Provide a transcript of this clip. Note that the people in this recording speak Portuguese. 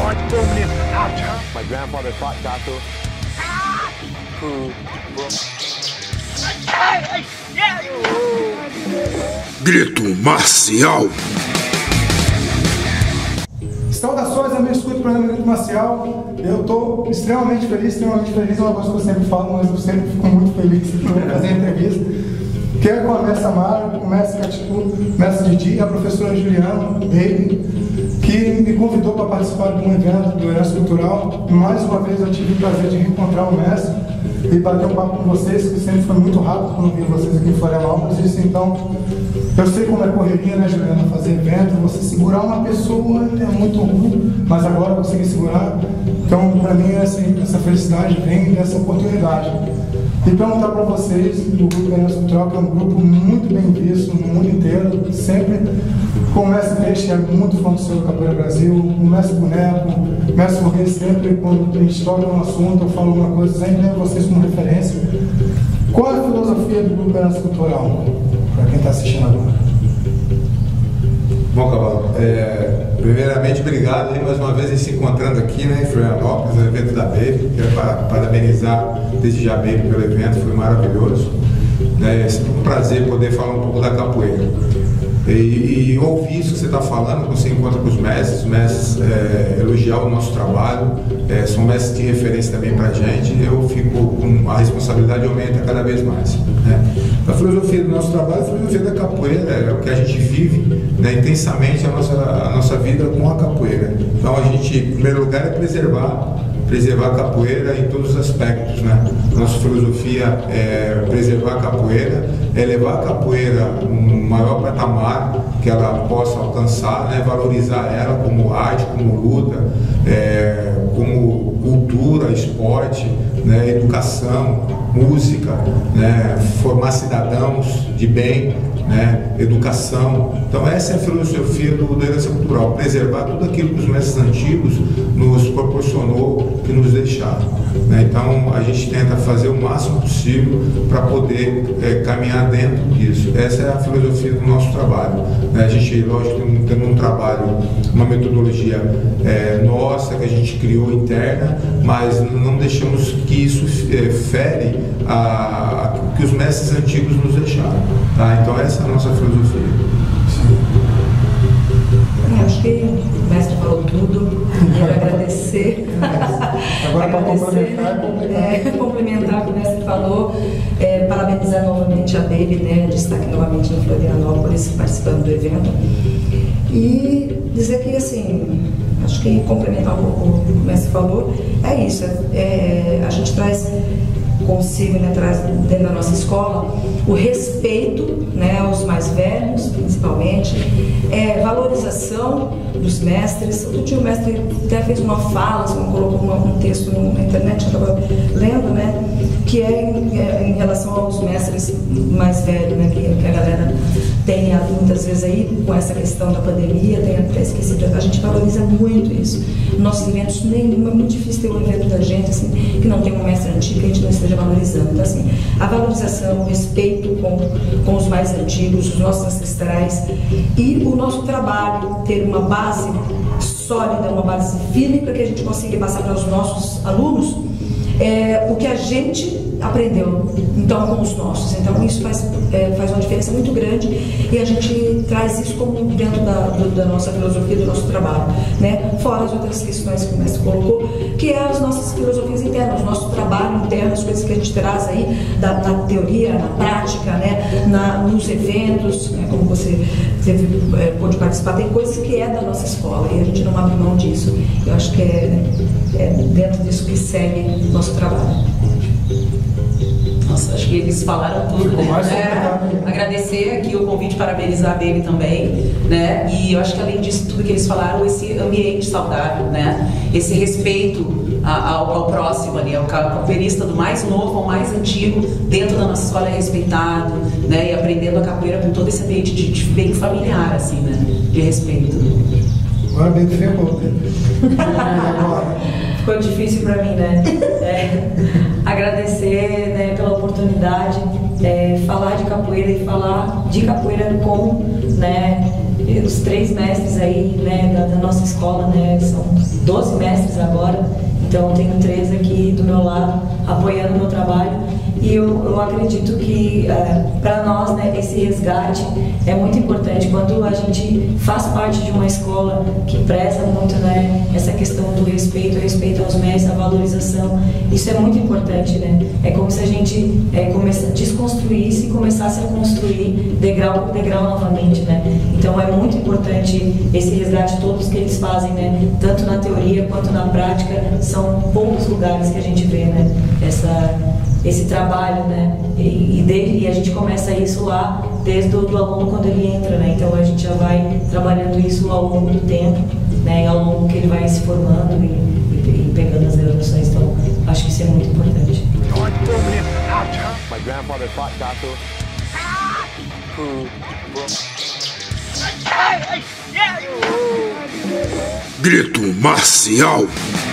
My grandfather fought Tato. Grito marcial. Saudações, amigos, escuta o programa Grito Marcial. Eu estou extremamente feliz, é uma coisa que eu sempre falo, mas eu sempre fico muito feliz por fazer a entrevista. Que é com a mestre Amaro, com o mestre Caticu, o mestre Didi e a professora Juliana Baby, que me convidou para participar de um evento do Herança Cultural. Mais uma vez eu tive o prazer de reencontrar o mestre e bater um papo com vocês, que sempre foi muito rápido quando vi vocês aqui em Florianópolis. Isso, então, eu sei como é correria, né, Juliana, fazer evento, você segurar uma pessoa é muito ruim, mas agora eu consegui segurar. Então, para mim, essa felicidade vem dessa oportunidade. E perguntar para vocês, do Grupo Herança Cultural, que é um grupo muito bem visto no mundo inteiro, sempre com o mestre Peixe, que é muito fã do seu Capoeira Brasil, o mestre Boneco, o mestre Morrer, sempre quando a gente toca um assunto ou fala alguma coisa, sempre lembro vocês como referência. Qual é a filosofia do Grupo Herança Cultural, para quem está assistindo agora? Bom, Cavalo, primeiramente, obrigado aí mais uma vez se encontrando aqui, né, em Florianópolis, no evento da Baby. Quero parabenizar desde já a Baby pelo evento, foi maravilhoso. É sempre um prazer poder falar um pouco da capoeira. E ouvir isso que você está falando, quando você encontra com os mestres elogiar o nosso trabalho, são mestres de referência também para a gente, eu fico com a responsabilidade aumenta cada vez mais. Né? A filosofia do nosso trabalho, a filosofia da capoeira, é o que a gente vive, né, intensamente a nossa vida com a capoeira. Então a gente, em primeiro lugar, é preservar a capoeira em todos os aspectos, né? Nossa filosofia é preservar a capoeira, é levar a capoeira no maior patamar que ela possa alcançar, né? Valorizar ela como arte, como luta, como cultura, esporte, né? Educação, música, né? Formar cidadãos de bem, né? Educação. Então essa é a filosofia do Herança Cultural, preservar tudo aquilo que os mestres antigos nos proporcionou, que nos deixaram. Né? Então a gente tenta fazer o máximo possível para poder caminhar dentro disso. Essa é a filosofia do nosso trabalho. Né? A gente, lógico, tem um trabalho, uma metodologia nossa, que a gente criou interna, mas não deixamos que isso fere o que os mestres antigos nos deixaram. Tá? Então essa é a nossa filosofia. Acho que o mestre falou tudo. Quero agradecer. Agora para complementar o que o mestre falou, parabenizar novamente a Baby, né, destaque novamente em Florianópolis, participando do evento. E dizer que, assim, acho que complementar um pouco o que o mestre falou, é isso. A gente traz consigo, né, traz dentro da nossa escola o respeito, né, aos mais velhos, principalmente, valorização dos mestres. Outro dia o mestre até fez uma fala, colocou um texto na internet, eu estava lendo, né, que em relação aos mestres mais velhos, né, que a galera tem muitas vezes aí, com essa questão da pandemia, tem até esquecido, a gente valoriza muito isso. Nossos eventos, é muito difícil ter um evento da gente, assim, que não tem um mestre antigo, que a gente não esteja valorizando. Então, assim, a valorização, o respeito com os mais antigos, os nossos ancestrais, e o nosso trabalho ter uma base sólida, uma base firme, para que a gente consiga passar para os nossos alunos o que a gente aprendeu, então, com os nossos. Então isso faz uma diferença muito grande, e a gente traz isso como dentro da nossa filosofia, do nosso trabalho, né? Fora as outras questões que o mestre colocou, que é as nossas filosofias internas, o nosso trabalho interno, as coisas que a gente traz aí na teoria, na prática, né? Nos eventos, né? Como você pôde participar, tem coisas que é da nossa escola e a gente não abre mão disso. Eu acho que é dentro disso que segue o nosso trabalho. Nossa, acho que eles falaram tudo, né? Agradecer aqui o convite, parabenizar a Baby também, né? E eu acho que além disso tudo que eles falaram, esse ambiente saudável, né? Esse respeito ao próximo ali, ao capoeirista do mais novo ao mais antigo, dentro da nossa escola é respeitado, né? E aprendendo a capoeira com todo esse ambiente de bem familiar, assim, né? De respeito. Agora bem ferrou. Ficou difícil para mim, né? Agradecer, né, pela oportunidade, falar de capoeira e falar de capoeira com, né, os três mestres aí, né, da nossa escola, né, são 12 mestres agora, então eu tenho 3 aqui do meu lado, apoiando o meu trabalho. E eu acredito que para nós, né, esse resgate é muito importante. Quando a gente faz parte de uma escola que preza muito, né, essa questão do respeito, o respeito aos mestres, a valorização, isso é muito importante, né? É como se a gente desconstruísse e começasse a construir degrau por degrau novamente, né? Então é muito importante esse resgate todos que eles fazem, né? Tanto na teoria quanto na prática, são poucos lugares que a gente vê, né? Esse trabalho, né? E a gente começa isso lá desde o aluno quando ele entra, né? Então a gente já vai trabalhando isso ao longo do tempo, né? E ao longo que ele vai se formando e pegando as graduações. Então acho que isso é muito importante. My grandfather fought Tato. Grito marcial.